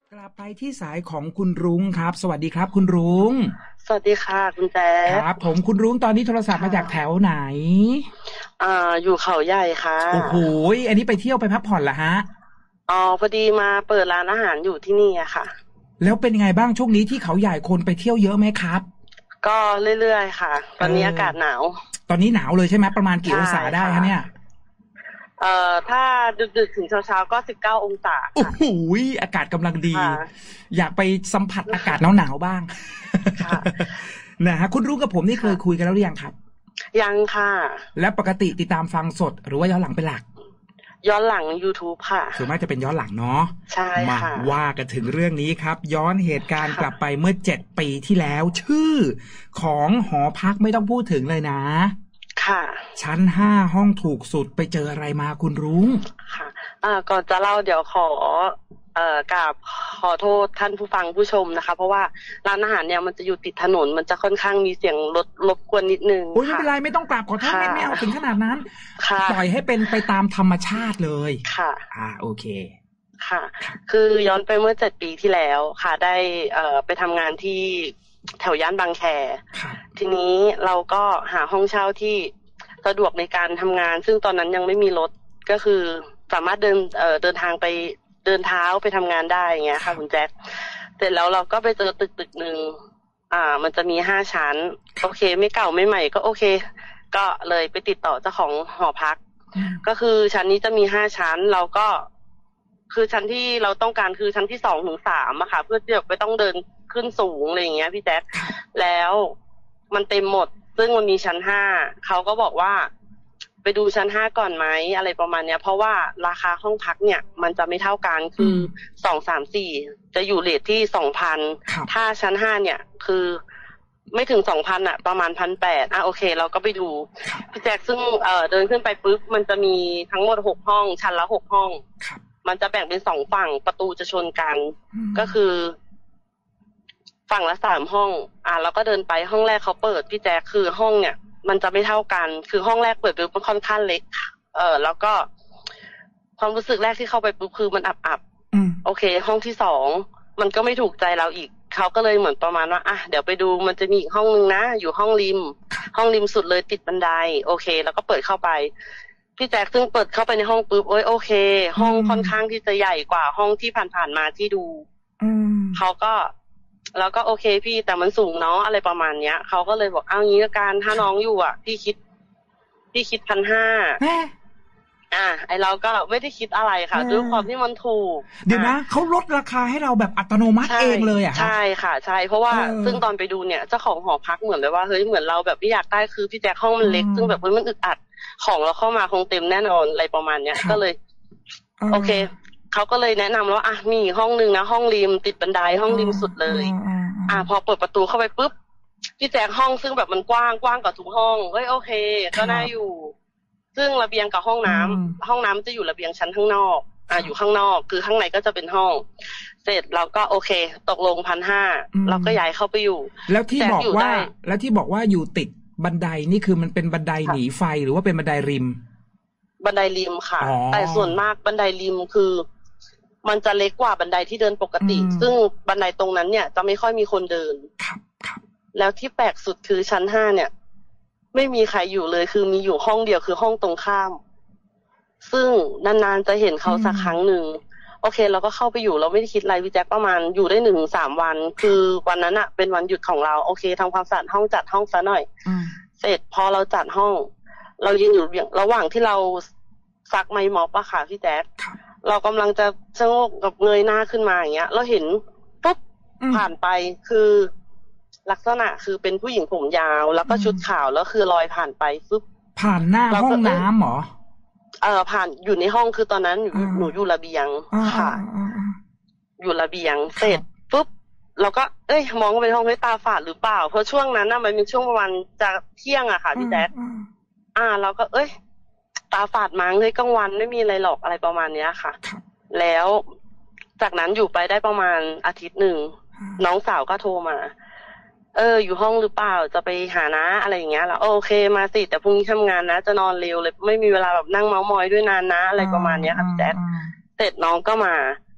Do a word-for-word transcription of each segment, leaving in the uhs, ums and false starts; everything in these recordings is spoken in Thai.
กลับไปที่สายของคุณรุ้งครับสวัสดีครับคุณรุ้งสวัสดีค่ะคุณแจ๊คครับผมคุณรุ้งตอนนี้โทรศัพท์มาจากแถวไหนอ่าอยู่เขาใหญ่ค่ะโอ้โหอันนี้ไปเที่ยวไปพักผ่อนเหรอฮะอ๋อพอดีมาเปิดร้านอาหารอยู่ที่นี่อะค่ะแล้วเป็นยังไงบ้างช่วงนี้ที่เขาใหญ่คนไปเที่ยวเยอะไหมครับก็เรื่อยๆค่ะตอนนี้อากาศหนาวตอนนี้หนาวเลยใช่ไหมประมาณกี่องศาได้คะเนี่ยเอ่อถ้าดึกๆถึงเช้าๆก็สิบเก้าองศาโอ้โหอากาศกำลังดีอยากไปสัมผัสอากาศหนาวๆบ้างนะฮะคุณรุ้งกับผมนี่เคยคุยกันแล้วหรือยังครับยังค่ะและปกติติดตามฟังสดหรือว่าย้อนหลังเป็นหลักย้อนหลัง YouTube ค่ะส่วนมากจะเป็นย้อนหลังเนาะใช่ค่ะมาว่ากันถึงเรื่องนี้ครับย้อนเหตุการณ์กลับไปเมื่อเจ็ดปีที่แล้วชื่อของหอพักไม่ต้องพูดถึงเลยนะค่ะชั้นห้าห้องถูกสุดไปเจออะไรมาคุณรุ้งค่ะอ่าก่อนจะเล่าเดี๋ยวขอเอ่อกราบขอโทษท่านผู้ฟังผู้ชมนะคะเพราะว่าร้านอาหารเนี่ยมันจะอยู่ติดถนนมันจะค่อนข้างมีเสียงรถรบกวนนิดนึงโอ้ยไม่เป็นไรไม่ต้องกราบขอโทษไม่ไม่เอาถึงขนาดนั้นปล่อยให้เป็นไปตามธรรมชาติเลยค่ะอ่าโอเคค่ะคือย้อนไปเมื่อเจ็ดปีที่แล้วค่ะได้เอ่อไปทำงานที่แถวย่านบางแคทีนี้เราก็หาห้องเช่าที่สะดวกในการทำงานซึ่งตอนนั้นยังไม่มีรถก็คือสามารถเดินเอ่อเดินทางไปเดินเท้าไปทำงานได้อย่างเงี้ยค่ะคุณแจ็คเสร็จแล้วเราก็ไปเจอตึกตึกหนึ่งอ่ามันจะมีห้าชั้นโอเคไม่เก่าไม่ใหม่ก็โอเคก็เลยไปติดต่อเจ้าของหอพักก็คือชั้นนี้จะมีห้าชั้นเราก็คือชั้นที่เราต้องการคือชั้นที่สองถึงสามอะค่ะเพื่อที่จะไม่ต้องเดินขึ้นสูงอะไรอย่างเงี้ยพี่แจ๊คแล้วมันเต็มหมดซึ่งมันมีชั้นห้าเขาก็บอกว่าไปดูชั้นห้าก่อนไหมอะไรประมาณเนี้ยเพราะว่าราคาห้องพักเนี่ยมันจะไม่เท่ากันคือสองสามสี่จะอยู่เรทที่สองพันถ้าชั้นห้าเนี่ยคือไม่ถึงสองพันอะประมาณพันแปดอ่ะโอเคเราก็ไปดูพี่แจ๊คซึ่งเอ่อเดินขึ้นไปปุ๊บมันจะมีทั้งหมดหกห้องชั้นละหกห้องมันจะแบ่งเป็นสองฝั่งประตูจะชนกันก็คือฝั่งละสามห้องอ่ะเราก็เดินไปห้องแรกเขาเปิดพี่แจ๊คคือห้องเนี่ยมันจะไม่เท่ากันคือห้องแรกเปิดปุ๊บมันค่อนข้างเล็กเออแล้วก็ความรู้สึกแรกที่เข้าไปปุ๊บคือมันอับอับโอเคห้องที่สองมันก็ไม่ถูกใจเราอีกเขาก็เลยเหมือนประมาณว่าอ่ะเดี๋ยวไปดูมันจะมีอีกห้องนึงนะอยู่ห้องริมห้องริมสุดเลยติดบันไดโอเคแล้วก็เปิดเข้าไปพี่แจ๊คซึ่งเปิดเข้าไปในห้องปุ๊บโอ้ยโอเคห้องค่อนข้างที่จะใหญ่กว่าห้องที่ผ่านๆมาที่ดูเขาก็แล้วก็โอเคพี่แต่มันสูงเนาะอะไรประมาณเนี้ยเขาก็เลยบอกเอางี้ละกันถ้าน้องอยู่อ่ะพี่คิดพี่คิดพันห้าอ่ะไอเราก็ไม่ได้คิดอะไรค่ะด้วยความที่มันถูกเดี๋ยวนะเขาลดราคาให้เราแบบอัตโนมัติเองเลยอ่ะใช่ค่ะใช่เพราะว่าซึ่งตอนไปดูเนี่ยเจ้าของหอพักเหมือนเลยว่าเฮ้ยเหมือนเราแบบไม่อยากได้คือพี่แจ๊คห้องมันเล็กซึ่งแบบเฮ้ยมันอึดอัดของเราเข้ามาคงเต็มแน่นอนอะไรประมาณเนี้ยก็เลยโอเคเขาก็เลยแนะนำว่าอ่ะมีห้องนึงนะห้องริมติดบันไดห้องริมสุดเลยอ่ะพอเปิดประตูเข้าไปปุ๊บพี่แจ๊คห้องซึ่งแบบมันกว้างกว้างกว่าทุกห้องเฮ้ยโอเคก็น่าอยู่ซึ่งระเบียงกับห้องน้ำห้องน้ำจะอยู่ระเบียงชั้นข้างนอกอ่ะอยู่ข้างนอกคือข้างในก็จะเป็นห้องเสร็จเราก็โอเคตกลงพันห้าเราก็ย้ายเข้าไปอยู่แล้วที่บอกว่าแล้วที่บอกว่าอยู่ติดบันไดนี่คือมันเป็นบันไดหนีไฟหรือว่าเป็นบันไดริมบันไดริมค่ะแต่ส่วนมากบันไดริมคือมันจะเล็กกว่าบันไดที่เดินปกติซึ่งบันไดตรงนั้นเนี่ยจะไม่ค่อยมีคนเดินครับครับแล้วที่แปลกสุดคือชั้นห้าเนี่ยไม่มีใครอยู่เลยคือมีอยู่ห้องเดียวคือห้องตรงข้ามซึ่งนานๆจะเห็นเขาสักครั้งหนึ่งโอเคเราก็เข้าไปอยู่เราไม่ได้คิดอะไรพี่แจ๊คประมาณอยู่ได้หนึ่งถึงสามวันคือวันนั้นอะเป็นวันหยุดของเราโอเคทำความสะอาดห้องจัดห้องซะหน่อยเสร็จพอเราจัดห้องเรายืนอยู่ระหว่างที่เราซักไม้ม็อบอะค่ะพี่แจ๊คเรากำลังจะชะโงกกับเงยหน้าขึ้นมาอย่างเงี้ยเราเห็นปุ๊บผ่านไปคือลักษณะคือเป็นผู้หญิงผมยาวแล้วก็ชุดขาวแล้วคือลอยผ่านไปปุ๊บผ่านหน้าห้องน้ำเหรอเออผ่านอยู่ในห้องคือตอนนั้นหนูหนูอยู่ระเบียงค่ะอยู่ระเบียงเสร็จปุ๊บเราก็เอ้ยมองไปห้องเฮ้ยตาฝาดหรือเปล่าเพราะช่วงนั้นน่ะมันเป็นช่วงประมาณจะเที่ยงอะค่ะพี่แจ๊คอ่าเราก็เอ้ยตาฝาดมั้งเฮ้ยกลางวันไม่มีอะไรหรอกอะไรประมาณเนี้ยค่ะแล้วจากนั้นอยู่ไปได้ประมาณอาทิตย์หนึ่งน้องสาวก็โทรมาเอออยู่ห้องหรือเปล่าจะไปหานะอะไรอย่างเงี้ยแล้วโอเคมาสิแต่พรุ่งนี้ทำงานนะจะนอนเร็วเลยไม่มีเวลาแบบนั่งเม้ามอยด้วยนานนะอะไรประมาณเนี้ยค่ะพี่แจ๊คเสร็จน้องก็มา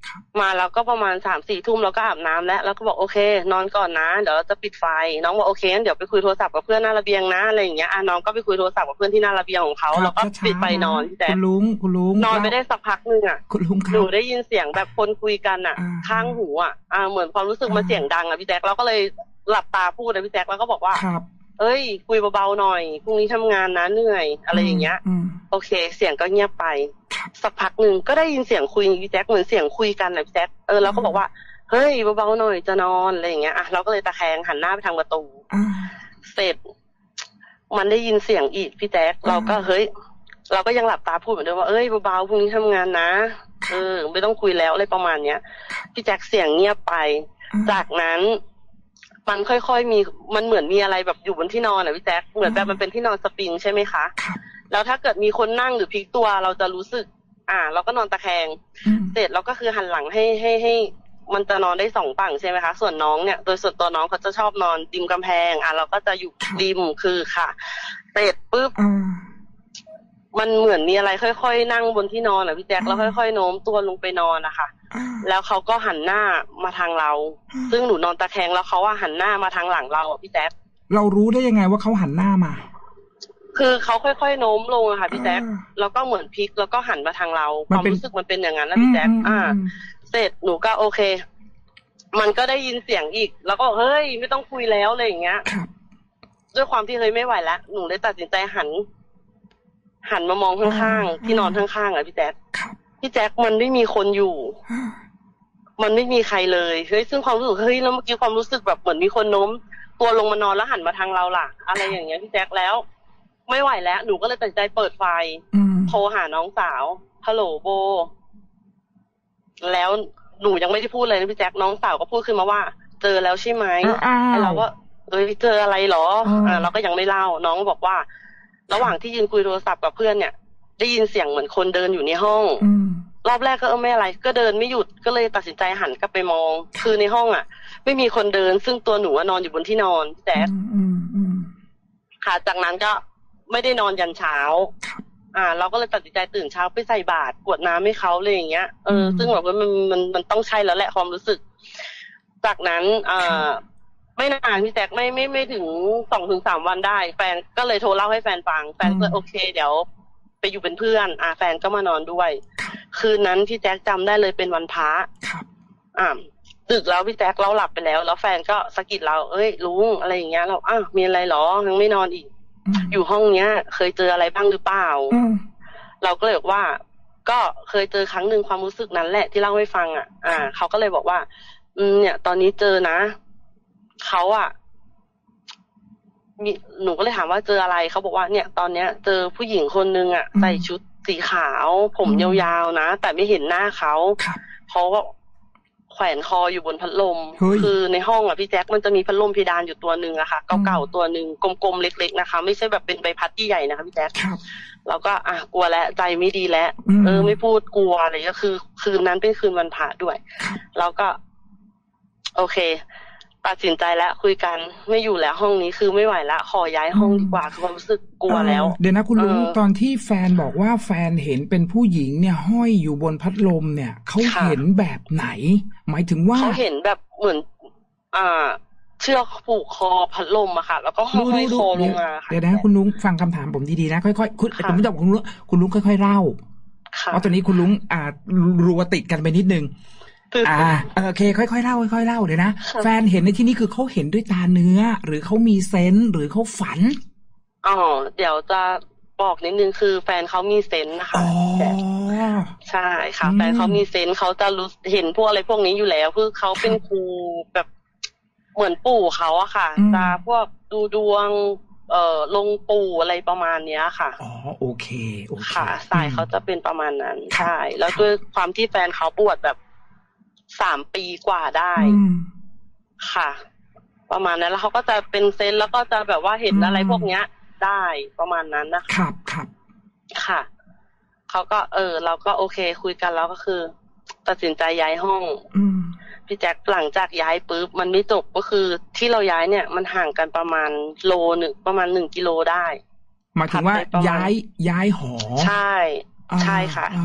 มาแล้วก็ประมาณสามสี่ทุ่มเราก็อาบน้ำแล้วแล้วก็บอกโอเคนอนก่อนนะเดี๋ยวเราจะปิดไฟน้องบอกโอเคงั้นเดี๋ยวไปคุยโทรศัพท์กับเพื่อนหน้าระเบียงนะอะไรอย่างเงี้ยอ่ะน้องก็ไปคุยโทรศัพท์กับเพื่อนที่หน้าระเบียงของเขาแล้วก็ปิดไฟนอนแต่คุณลุงคุณลุงนอนไปได้สักพักนึงอ่ะคุณลุงหนูได้ยินเสียงแบบคนคุยกันอ่ะข้างหูอ่ะอ่าเหมือนความรู้สึกมันเสียงดังอ่ะพี่แจ๊คเราก็เลยหลับตาพูดเลยพี่แจ๊คแล้วก็บอกว่าเอ้ยคุยเบาๆหน่อยพรุ่งนี้ทำงานนะเหนื่อยอะไรอย่างเงี้ยโอเคเสียงก็เงียบไปสักพักหนึ่งก็ได้ยินเสียงคุยพี่แจ๊คเหมือนเสียงคุยกันนะพี่แจ๊คเออเราก็บอกว่าเฮ้ยเบาๆหน่อยจะนอนอะไรอย่างเงี้ยอ่ะเราก็เลยตะแคงหันหน้าไปทางประตูเสร็จมันได้ยินเสียงอีกพี่แจ๊คเราก็เฮ้ยเราก็ยังหลับตาพูดเหมือนเดิมว่าเอ้ยเบาๆพรุ่งนี้ทำงานนะเออไม่ต้องคุยแล้วอะไรประมาณเนี้ยพี่แจ๊คเสียงเงียบไปจากนั้นมันค่อยๆมีมันเหมือนมีอะไรแบบอยู่บนที่นอนอ่ะพี่แจ๊คเหมือนแบบมันเป็นที่นอนสปริงใช่ไหมคะแล้วถ้าเกิดมีคนนั่งหรือพลิกตัวเราจะรู้สึกอ่าเราก็นอนตะแคงเสร็จเราก็คือหันหลังให้ให้ให้มันจะนอนได้สองฝั่งใช่ไหมคะส่วนน้องเนี่ยโดยส่วนตัวน้องเขาจะชอบนอนริมกำแพงอ่ะเราก็จะอยู่ริมคือค่ะเสร็จปุ๊บมันเหมือนมีอะไรค่อยๆนั่งบนที่นอนอ่ะพี่แจ๊คแล้วค่อยๆโน้มตัวลงไปนอนนะคะแล้วเขาก็หันหน้ามาทางเราซึ่งหนูนอนตะแคงแล้วเขาว่าหันหน้ามาทางหลังเราพี่แจ๊คเรารู้ได้ยังไงว่าเขาหันหน้ามาคือเขาค่อยๆโน้มลงอะค่ะพี่แจ๊คแล้วก็เหมือนพลิกแล้วก็หันมาทางเราความรู้สึกมันเป็นอย่างนั้นนะพี่แจ๊คอ่าเสร็จหนูก็โอเคมันก็ได้ยินเสียงอีกแล้วก็เฮ้ยไม่ต้องคุยแล้วอะไรอย่างเงี้ยด้วยความที่เฮ้ยไม่ไหวแล้วหนูเลยตัดสินใจหันหันมามองข้างๆที่นอนข้างๆอะพี่แจ๊คพี่แจ๊คมันไม่มีคนอยู่มันไม่มีใครเลยเฮ้ยซึ่งความรู้สึกเฮ้ยแล้วเมื่อกี้ความรู้สึกแบบเหมือนมีคนโน้มตัวลงมานอนแล้วหันมาทางเราล่ะอะไรอย่างเงี้ยพี่แจ๊คแล้วไม่ไหวแล้วหนูก็เลยตัดใจเปิดไฟโทรหาน้องสาวฮัลโหลโบแล้วหนูยังไม่ได้พูดเลยนะพี่แจ๊คน้องสาวก็พูดขึ้นมาว่าเจอแล้วใช่ไหมไอ้เราก็เอ้ยเจออะไรหรออ่าเราก็ยังไม่เล่าน้องบอกว่าระหว่างที่ยืนคุยโทรศัพท์กับเพื่อนเนี่ยได้ยินเสียงเหมือนคนเดินอยู่ในห้องรอบแรกก็เออไม่อะไรก็เดินไม่หยุดก็เลยตัดสินใจหันกลับไปมองคือในห้องอ่ะไม่มีคนเดินซึ่งตัวหนูนอนอยู่บนที่นอนพี่แจ๊คค่ะจากนั้นก็ไม่ได้นอนยันเช้าอ่าเราก็เลยตัดสินใจตื่นเช้าไปใส่บาตรกรวดน้ำให้เขาเลยอย่างเงี้ยเออซึ่งแบบว่ามันมันมันต้องใช่แล้วแหละความรู้สึกจากนั้นอ่าไม่นานพี่แจ๊คไม่ไม่ไม่ถึงสองถึงสามวันได้แฟนก็เลยโทรเล่าให้แฟนฟังแฟนก็โอเคเดี๋ยวไปอยู่เป็นเพื่อนอ่าแฟนก็มานอนด้วยคืนนั้นพี่แจ๊คจำได้เลยเป็นวันพระอ่าดึกแล้วพี่แจ๊คเราหลับไปแล้วแล้วแฟนก็สะกิดเราเอ้ยลุงอะไรอย่างเงี้ยเราอ้าวมีอะไรหรอยังไม่นอนอีกอยู่ห้องเนี้ยเคยเจออะไรบ้างหรือเปล่าเราก็เลยบอกว่าก็เคยเจอครั้งหนึ่งความรู้สึกนั้นแหละที่เล่าให้ฟังอ่ะอ่าเขาก็เลยบอกว่าอืมเนี่ยตอนนี้เจอนะเขาอ่ะมีหนูก็เลยถามว่าเจออะไรเขาบอกว่าเนี่ยตอนเนี้ยเจอผู้หญิงคนนึงอ่ะใส่ชุดสีขาวผมยาวๆนะแต่ไม่เห็นหน้าเขาเขาก็แขวนคออยู่บนพัดลมคือในห้องอ่ะพี่แจ๊คมันจะมีพัดลมเพดานอยู่ตัวหนึ่งอะค่ะเก่าๆตัวหนึ่งกลมๆเล็กๆนะคะไม่ใช่แบบเป็นใบพัดที่ใหญ่นะคะพี่แจ๊คเราก็อ่ะกลัวแล้วใจไม่ดีแล้วเออไม่พูดกลัวอะไรก็คือคืนนั้นเป็นคืนวันพระด้วยเราก็โอเคตัดสินใจแล้วคุยกันไม่อยู่แล้วห้องนี้คือไม่ไหวละขอย้ายห้องดีกว่าคือความรู้สึกกลัวแล้วเดี๋ยวนะคุณลุงตอนที่แฟนบอกว่าแฟนเห็นเป็นผู้หญิงเนี่ยห้อยอยู่บนพัดลมเนี่ยเขาเห็นแบบไหนหมายถึงว่าเขาเห็นแบบเหมือนอ่าเชือกผูกคอพัดลมอะค่ะแล้วก็ห้อยคอลงมาค่ะเดี๋ยวนะคุณลุงฟังคำถามผมดีๆนะค่อยๆคุณผมไม่จบคุณลุงคุณลุงค่อยๆเล่าเพราะตอนนี้คุณลุงอ่ารัวติดกันไปนิดนึงอ่าโอเคค่อยๆเล่าค่อยๆเล่าเดี๋ยวนะแฟนเห็นในที่นี้คือเขาเห็นด้วยตาเนื้อหรือเขามีเซนส์หรือเขาฝันอ๋อเดี๋ยวจะบอกนิดนึงคือแฟนเขามีเซนส์นะคะใช่ค่ะแฟนเขามีเซนส์เขาจะรู้เห็นพวกอะไรพวกนี้อยู่แล้วคือเขาเป็นครูแบบเหมือนปู่เขาอะค่ะตาพวกดูดวงเอ่อลงปู่อะไรประมาณเนี้ยค่ะอ๋อโอเคโอเคค่ะสายเขาจะเป็นประมาณนั้นใช่แล้วด้วยความที่แฟนเขาบวชแบบสามปีกว่าได้ค่ะประมาณนั้นแล้วเขาก็จะเป็นเซนแล้วก็จะแบบว่าเห็นอะไรพวกเนี้ยได้ประมาณนั้นนะคะครับครับค่ะเขาก็เออเราก็โอเคคุยกันแล้วก็คือตัดสินใจย้ายห้องพี่แจ็คหลังจากย้ายปุ๊บมันไม่จบก็คือที่เราย้ายเนี่ยมันห่างกันประมาณโลหนึ่งประมาณหนึ่งกิโลได้หมายถึงว่าย้ายย้ายหอใช่ใช่ค่ะ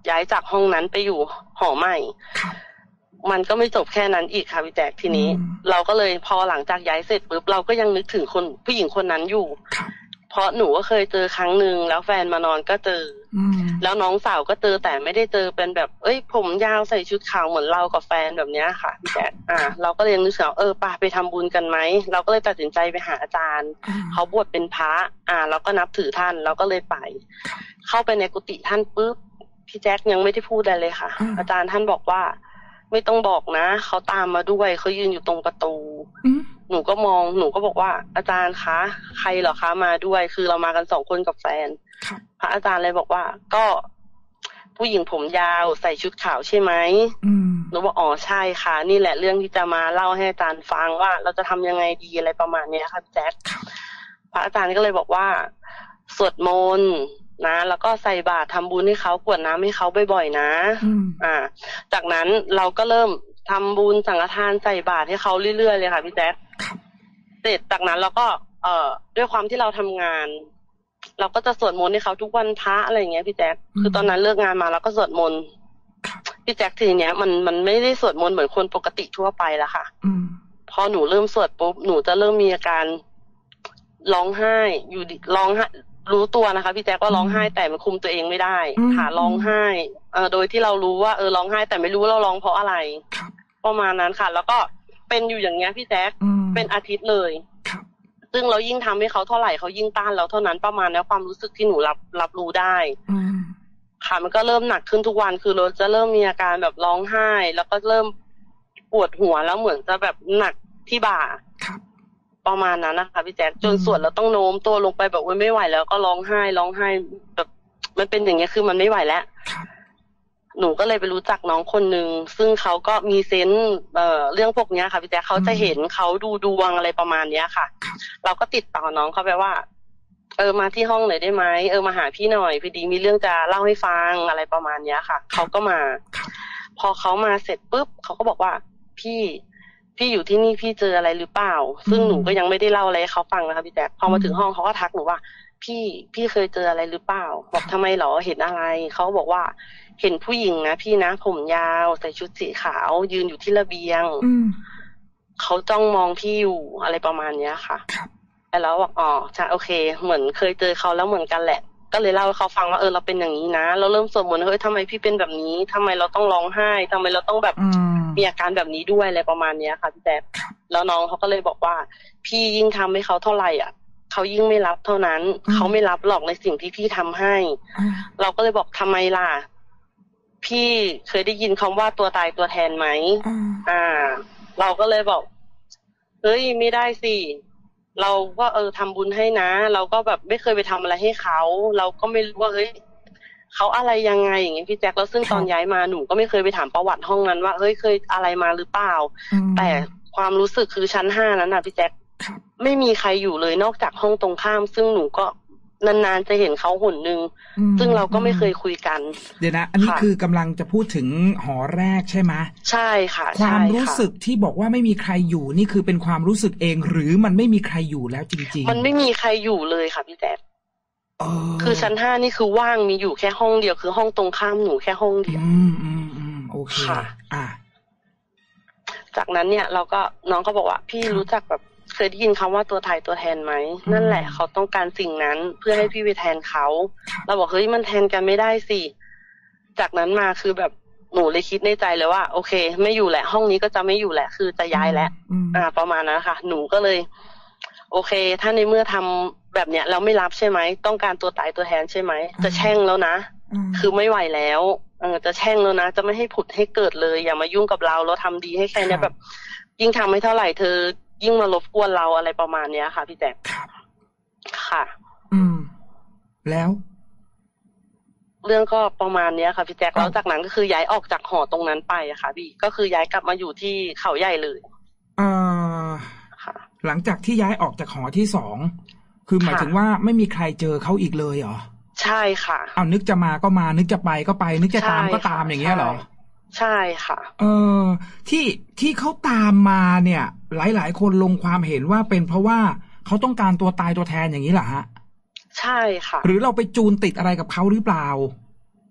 ย้ายจากห้องนั้นไปอยู่หอใหม่มันก็ไม่จบแค่นั้นอีกค่ะพี่แจ๊คทีนี้เราก็เลยพอหลังจากย้ายเสร็จปุ๊บเราก็ยังนึกถึงคนผู้หญิงคนนั้นอยู่เพราะหนูก็เคยเจอครั้งหนึ่งแล้วแฟนมานอนก็เจอแล้วน้องสาวก็เจอแต่ไม่ได้เจอเป็นแบบเอ้ยผมยาวใส่ชุดขาวเหมือนเรากับแฟนแบบเนี้ยค่ะพี่แจ๊คอ่าเราก็เลยนึกถึงเออป่ะไปทำบุญกันไหมเราก็เลยตัดสินใจไปหาอาจารย์เขาบวชเป็นพระอ่าเราก็นับถือท่านเราก็เลยไปเข้าไปในกุฏิท่านปุ๊บพี่แจ๊คยังไม่ได้พูดอะไรเลยค่ะอาจารย์ท่านบอกว่าไม่ต้องบอกนะเขาตามมาด้วยเขายืนอยู่ตรงประตูหนูก็มองหนูก็บอกว่าอาจารย์คะใครเหรอคะมาด้วยคือเรามากันสองคนกับแฟนพระอาจารย์เลยบอกว่าก็ผู้หญิงผมยาวใส่ชุดขาวใช่ไหมหนูบอกอ๋อใช่ค่ะนี่แหละเรื่องที่จะมาเล่าให้อาจารย์ฟังว่าเราจะทำยังไงดีอะไรประมาณนี้ค่ะแจ๊คพระอาจารย์ก็เลยบอกว่าสวดมนต์นะแล้วก็ใส่บาตรทำบุญให้เขากรวดน้ำให้เขาบ่อยๆนะอ่าจากนั้นเราก็เริ่มทำบุญสังฆทานใส่บาตรให้เขาเรื่อยๆเลยค่ะพี่แจ๊คเสร็จจากนั้นเราก็เอ่อด้วยความที่เราทำงานเราก็จะสวดมนต์ให้เขาทุกวันพระอะไรอย่างเงี้ยพี่แจ๊คคือตอนนั้นเลิกงานมาแล้วก็สวดมนต์พี่แจ๊คทีเนี้ยมันมันไม่ได้สวดมนต์เหมือนคนปกติทั่วไปแล้วค่ะพอหนูเริ่มสวดปุ๊บหนูจะเริ่มมีอาการร้องไห้อยู่ดิร้องไห้รู้ตัวนะคะพี่แจ๊คว่าร้องไห้แต่มันคุมตัวเองไม่ได้ค่ะร้องไห้เออโดยที่เรารู้ว่าเออร้องไห้แต่ไม่รู้ว่าเราร้องเพราะอะไรประมาณนั้นค่ะแล้วก็เป็นอยู่อย่างเงี้ยพี่แจ๊คเป็นอาทิตย์เลยซึ่งเรายิ่งทำให้เขาเท่าไหร่เขายิ่งต้านเราเท่านั้นประมาณนี้ความรู้สึกที่หนูรับรับรู้ได้ค่ะมันก็เริ่มหนักขึ้นทุกวันคือเราจะเริ่มมีอาการแบบร้องไห้แล้วก็เริ่มปวดหัวแล้วเหมือนจะแบบหนักที่บ่าประมาณนั้นนะคะพี่แจ๊คจนสวดแล้วต้องโน้มตัวลงไปแบบว่าไม่ไหวแล้วก็ร้องไห้ร้องไห้แบบมันเป็นอย่างเงี้ยคือมันไม่ไหวแล้วหนูก็เลยไปรู้จักน้องคนนึงซึ่งเขาก็มีเซนส์เอ่อเรื่องพวกนี้ค่ะพี่แจ๊คเขาจะเห็นเขาดูดวงอะไรประมาณเนี้ยค่ะเราก็ติดต่อน้องเขาไปว่าเออมาที่ห้องหน่อยได้ไหมเออมาหาพี่หน่อยพอดีมีเรื่องจะเล่าให้ฟังอะไรประมาณเนี้ยค่ะเขาก็มาพอเขามาเสร็จปุ๊บเขาก็บอกว่าพี่พี่อยู่ที่นี่พี่เจออะไรหรือเปล่าซึ่งหนูก็ยังไม่ได้เล่าอะไรให้เขาฟังนะคะพี่แจ๊คพอมาถึงห้องเขาก็ทักหนูว่าพี่พี่เคยเจออะไรหรือเปล่าบอกทำไมหรอเห็นอะไรเขาบอกว่าเห็นผู้หญิงนะพี่นะผมยาวใส่ชุดสีขาวยืนอยู่ที่ระเบียงเขาจ้องมองพี่อยู่อะไรประมาณเนี้ยค่ะแล้วบอกอ๋อใช่โอเคเหมือนเคยเจอเขาแล้วเหมือนกันแหละก็เลยเล่าให้เขาฟังว่าเออเราเป็นอย่างนี้นะเราเริ่มสวดมนต์เฮ้ยทำไมพี่เป็นแบบนี้ทำไมเราต้องร้องไห้ทำไมเราต้องแบบมีอาการแบบนี้ด้วยอะไรประมาณเนี้ยค่ะพี่แจ๊คแล้วน้องเขาก็เลยบอกว่าพี่ยิ่งทำให้เขาเท่าไหร่อ่ะเขายิ่งไม่รับเท่านั้นเขาไม่รับหรอกในสิ่งที่พี่ทำให้เราก็เลยบอกทำไมล่ะพี่เคยได้ยินคำว่าตัวตายตัวแทนไหมอ่าเราก็เลยบอกเฮ้ยไม่ได้สิเราก็เออทำบุญให้นะเราก็แบบไม่เคยไปทำอะไรให้เขาเราก็ไม่รู้ว่าเฮ้ยเขาอะไรยังไงอย่างเงี้ยพี่แจ็คแล้วซึ่งตอนย้ายมาหนูก็ไม่เคยไปถามประวัติห้องนั้นว่าเฮ้ยเคยอะไรมาหรือเปล่าแต่ความรู้สึกคือชั้นห้านั้นน่ะพี่แจ็คไม่มีใครอยู่เลยนอกจากห้องตรงข้ามซึ่งหนูก็นานๆจะเห็นเขาหนนึงซึ่งเราก็ไม่เคยคุยกันเดี๋ยวนะอันนี้คือกำลังจะพูดถึงหอแรกใช่ไหมใช่ค่ะความรู้สึกที่บอกว่าไม่มีใครอยู่นี่คือเป็นความรู้สึกเองหรือมันไม่มีใครอยู่แล้วจริงๆมันไม่มีใครอยู่เลยค่ะพี่แจ๊คคือชั้นห้านี่คือว่างมีอยู่แค่ห้องเดียวคือห้องตรงข้ามหนูแค่ห้องเดียวอืมอืมอืมโอเคค่ะอ่าจากนั้นเนี่ยเราก็น้องก็บอกว่าพี่รู้จักแบบเคยได้ยินคำว่าตัวตายตัวแทนไหมนั่นแหละเขาต้องการสิ่งนั้นเพื่อให้พี่ไปแทนเขาเราบอกเฮ้ยมันแทนกันไม่ได้สิจากนั้นมาคือแบบหนูเลยคิดในใจเลยว่าโอเคไม่อยู่แหละห้องนี้ก็จะไม่อยู่แหละคือจะย้ายแล้วอ่าประมาณนั้นค่ะหนูก็เลยโอเคถ้าในเมื่อทำแบบเนี้ยเราไม่รับใช่ไหมต้องการตัวตายตัวแทนใช่ไหมจะแช่งแล้วนะคือไม่ไหวแล้วเออจะแช่งแล้วนะจะไม่ให้ผุดให้เกิดเลยอย่ามายุ่งกับเราเราทำดีให้แค่นี้แบบยิ่งทำให้เท่าไหร่เธอยิ่งมารบกวนเราอะไรประมาณเนี้ยค่ะพี่แจ๊คค่ะอืมแล้วเรื่องก็ประมาณเนี้ยค่ะพี่แจ๊คแล้วจากนั้นก็คือย้ายออกจากหอตรงนั้นไปอะค่ะพี่ก็คือย้ายกลับมาอยู่ที่เขาใหญ่เลยอ่าค่ะหลังจากที่ย้ายออกจากหอที่สองคือหมายถึงว่าไม่มีใครเจอเขาอีกเลยเหรอใช่ค่ะเอานึกจะมาก็มานึกจะไปก็ไปนึกจะตามก็ตามอย่างเงี้ยเหรอใช่ค่ะเออที่ที่เขาตามมาเนี่ยหลายๆคนลงความเห็นว่าเป็นเพราะว่าเขาต้องการตัวตายตัวแทนอย่างนี้เหรอฮะใช่ค่ะหรือเราไปจูนติดอะไรกับเขาหรือเปล่า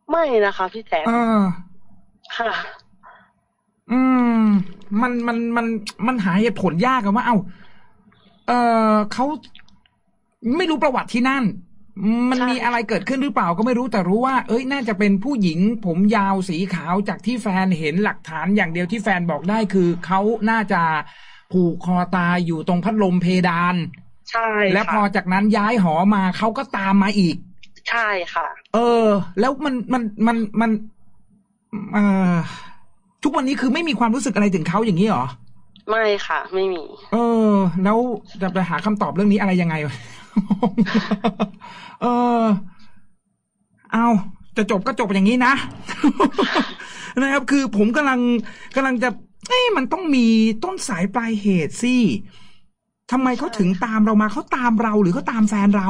ไม่นะคะพี่แจ๊คเออค่ะอืมมันมันมันมันหาเหตุผลยากอะว่าเอ้าเออเขาไม่รู้ประวัติที่นั่นมันมีอะไรเกิดขึ้นหรือเปล่าก็ไม่รู้แต่รู้ว่าเอ้ยน่าจะเป็นผู้หญิงผมยาวสีขาวจากที่แฟนเห็นหลักฐานอย่างเดียวที่แฟนบอกได้คือเขาน่าจะผูกคอตายอยู่ตรงพัดลมเพดานใช่และพอจากนั้นย้ายหอมาเขาก็ตามมาอีกใช่ค่ะเออแล้วมันมันมันมันเอ่อทุกวันนี้คือไม่มีความรู้สึกอะไรถึงเขาอย่างนี้เหรอไม่ค่ะไม่มีเออแล้วจะไปหาคำตอบเรื่องนี้อะไรยังไงเออเอาจะจบก็จบอย่างนี้นะนะครับคือผมกำลังกำลังจะเอ้มันต้องมีต้นสายปลายเหตุสิทำไมเขาถึงตามเรามาเขาตามเราหรือเขาตามแฟนเรา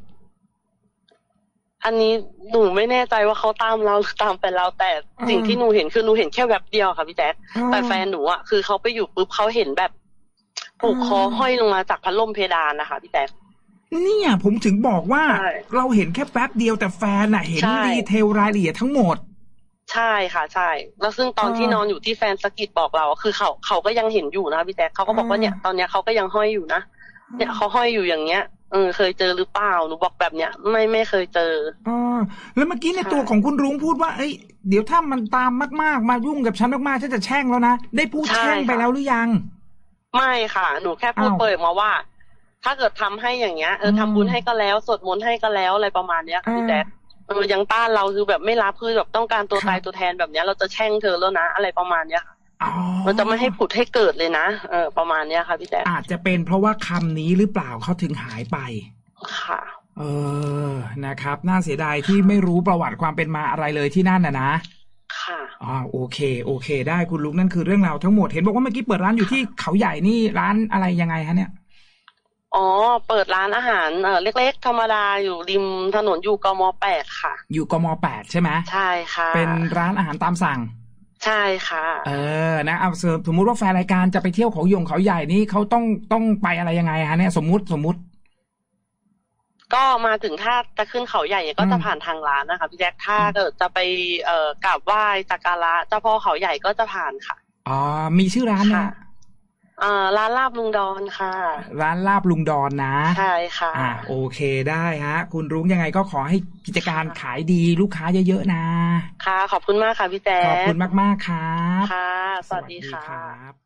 อันนี้หนูไม่แน่ใจว่าเขาตามเราหรือตามแฟนเราแต่สิ่งที่หนูเห็นคือหนูเห็นแค่แวบเดียวค่ะพี่แจ๊คแต่แฟนหนูอ่ะคือเขาไปอยู่ปุ๊บเขาเห็นแบบผูกคอห้อยลงมาจากพัดลมเพดานนะคะพี่แจ๊คเนี่ยผมถึงบอกว่าเราเห็นแค่แป๊บเดียวแต่แฟนน่ะเห็นดีเทลรายละเอียดทั้งหมดใช่ค่ะใช่แล้วซึ่งตอนที่นอนอยู่ที่แฟนสกิดบอกเราคือเขาเขาก็ยังเห็นอยู่นะพี่แจ๊คเขาก็บอกว่าเนี่ยตอนเนี้ยเขาก็ยังห้อยอยู่นะเนี่ยเขาห้อยอยู่อย่างเงี้ยเออเคยเจอหรือเปล่าหนูบอกแบบเนี้ยไม่ไม่เคยเจออ๋อแล้วเมื่อกี้ในตัวของคุณรุ้งพูดว่าเอ้ยเดี๋ยวถ้ามันตามมากๆมายุ่งกับฉันมากๆฉันจะแช่งแล้วนะได้พูดแช่งไปแล้วหรือยังไม่ค่ะหนูแค่พูดเปิดมาว่าถ้าเกิดทำให้อย่างเงี้ยเออทำบุญให้ก็แล้วสวดมนต์ให้ก็แล้วอะไรประมาณเนี้ยพี่แจ๊คเออยังต้านเราคือแบบไม่รับคือแบบต้องการตัวตายตัวแทนแบบเนี้ยเราจะแช่งเธอแล้วนะอะไรประมาณเนี้ยมันจะไม่ให้ผุดให้เกิดเลยนะเออประมาณเนี้ยค่ะพี่แจ๊คอาจจะเป็นเพราะว่าคำนี้หรือเปล่าเขาถึงหายไปค่ะเออนะครับน่าเสียดายที่ไม่รู้ประวัติความเป็นมาอะไรเลยที่นั่นน่ะนะค่ะอ๋อโอเคโอเคได้คุณลุงนั่นคือเรื่องราวทั้งหมดเห็นบอกว่าเมื่อกี้เปิดร้านอยู่ที่เขาใหญ่นี่ร้านอะไรยังไงฮะเนี่ยอ๋อเปิดร้านอาหารเออเล็กๆธรรมดาอยู่ริมถนนอยู่กม.แปดค่ะอยู่กม.แปดใช่ไหมใช่ค่ะเป็นร้านอาหารตามสั่งใช่ค่ะเออนะเอาสมมุติว่าแฟนรายการจะไปเที่ยวเขายงเขาใหญ่นี่เขาต้องต้องไปอะไรยังไงฮะเนี่ยสมมุติสมมุติก็มาถึงถ้าจะขึ้นเขาใหญ่ก็จะผ่านทางร้านนะคะพี่แจ๊คถ้าเกิดจะไปเอ่อกราบไหว้สักการะเจ้าพ่อเขาใหญ่ก็จะผ่านค่ะอ๋อมีชื่อร้านไหมอ่าร้านลาบลุงดอนค่ะร้านลาบลุงดอนนะใช่ค่ะอ่าโอเคได้ฮะคุณรุ้งยังไงก็ขอให้กิจการขายดีลูกค้าเยอะๆนะค่ะขอบคุณมากค่ะพี่แจ๊คขอบคุณมากๆครับค่ะสวัสดีค่ะ